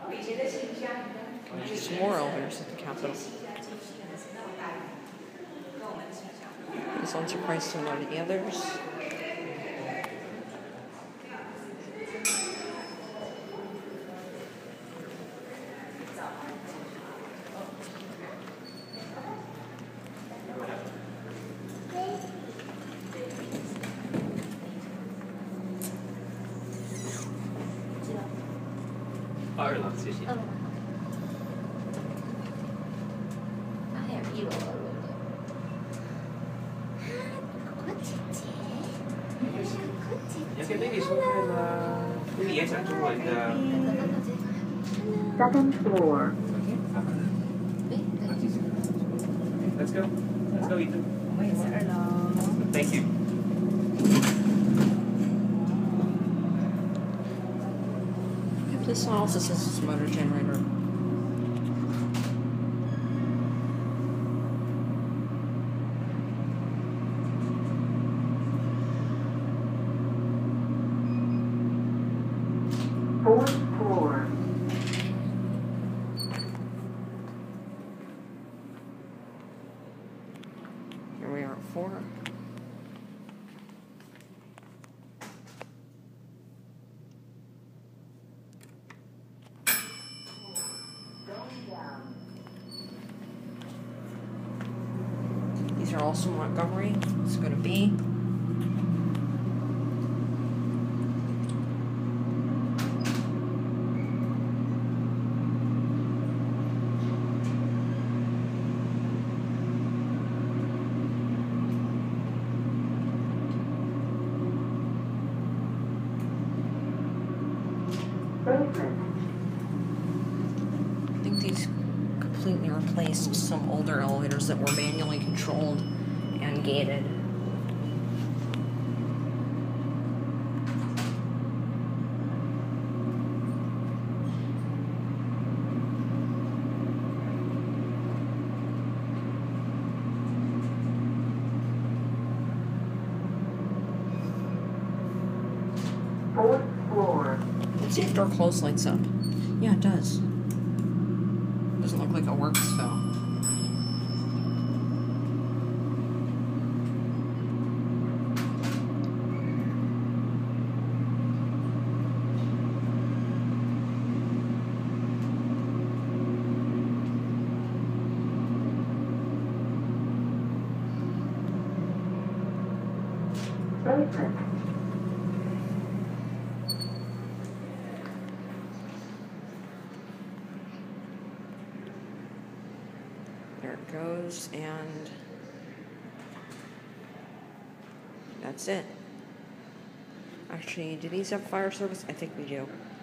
Some more elevators at the Capitol. These ones are priced similar to the others. Second floor. Let's go. Let's go, Ethan. Thank you. This one also says it's a motor generator. Fourth floor. Here we are at 4. These are also Montgomery. Let's go to B. I think these completely replaced some older elevators that were manually controlled and gated. Fourth floor. Let's see if door close lights up. Yeah, it does. Doesn't look like it works though. Basement. There it goes, and that's it. Actually, do these have fire service? I think we do.